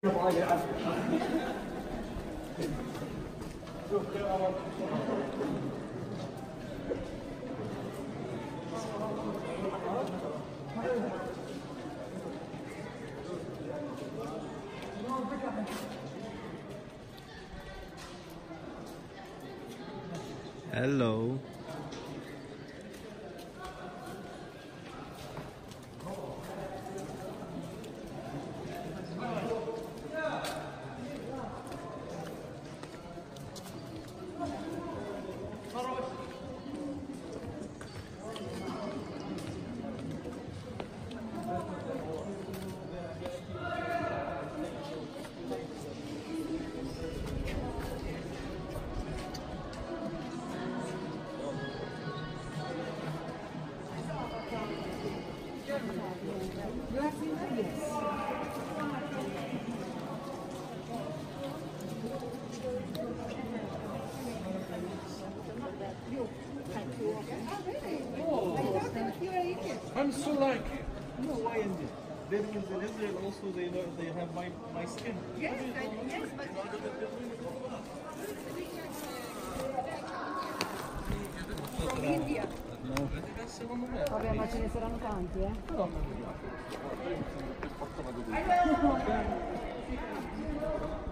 Hello. I'm so like, you know why in Israel also they have my skin. Yes, yes, but from India. Vabbè, ma ce ne saranno tanti, eh? No.